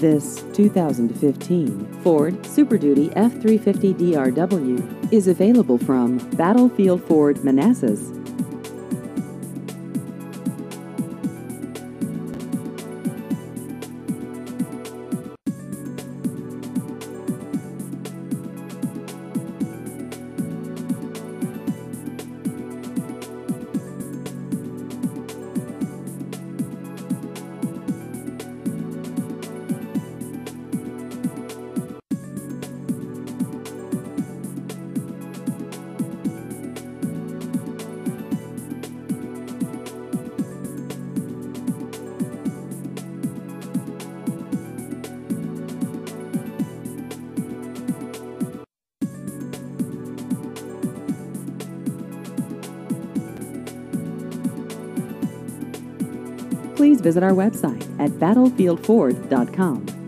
This 2015 Ford Super Duty F-350 DRW is available from Battlefield Ford Manassas. Please visit our website at battlefieldford.com.